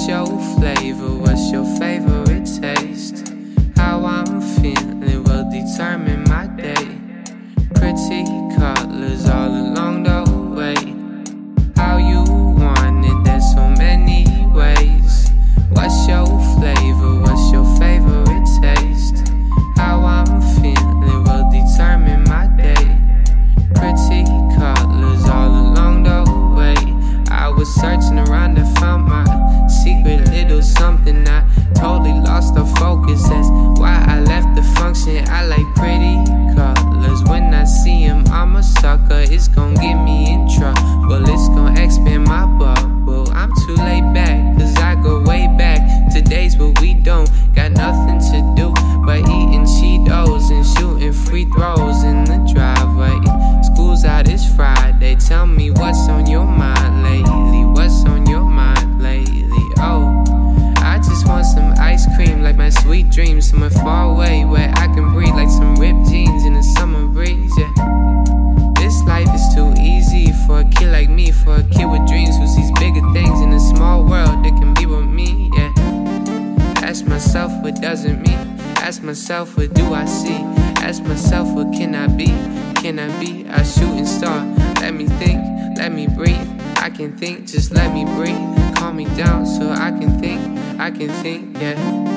What's your flavor? What's your favorite taste? How I'm feeling will determine my day. Pretty colors all along the way. How you want it, there's so many ways. What's your flavor? What's your favorite taste? How I'm feeling will determine my day. Pretty colors all along the way. I was searching around and found my secret little something. I totally lost the focus. That's why I left the function. I like pretty colors. When I see them, I'm a sucker. It's gon' get me in trouble. It's gon' expand my bubble. I'm too laid back, cause I go way back to days where we don't got nothing to do but eating Cheetos and shooting free throws in the driveway. School's out, it's Friday. Tell me what's on your mind lately. What's on your mind lately? Oh, I just want some ice cream like my sweet dreams. Somewhere far away where I can breathe like some ripped jeans in the summer breeze, yeah. This life is too easy for a kid like me, for a kid with dreams who sees bigger things in a small world that can be with me, yeah. Ask myself what doesn't mean. Ask myself what do I see. Ask myself what can I be. Can I be a shooting star? Let me think, let me breathe. I can think, just let me breathe. Calm me down so I can think, yeah.